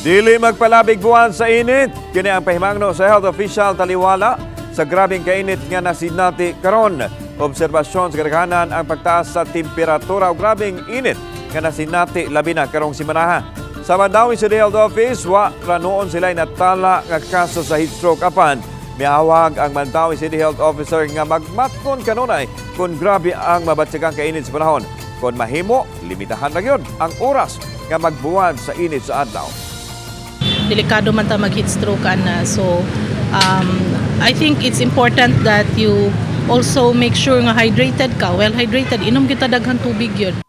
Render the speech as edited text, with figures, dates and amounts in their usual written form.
Dili magpalabig buwan sa init. Kini ang pahimangno sa health official taliwala sa grabing kainit nga nasinati karon. Obserbasyon sa kadaghanan ang pagtaas sa temperatura o grabing init nga nasinati labi na karong simanaha. Sa Mandawi City Health Office, wa ranoon sila natala nga kaso sa heat stroke apan miawag ang Mandawi City Health Officer nga magmatkon kanunay kung grabe ang mabatsagang kainit sa panahon. Kung mahimo, limitahan lang yun ang oras nga magbuwan sa init sa adlaw. Delikado man ta mag-heat stroke ana. So I think it's important that you also make sure nga hydrated ka. Well hydrated, inom kita daghang tubig yun.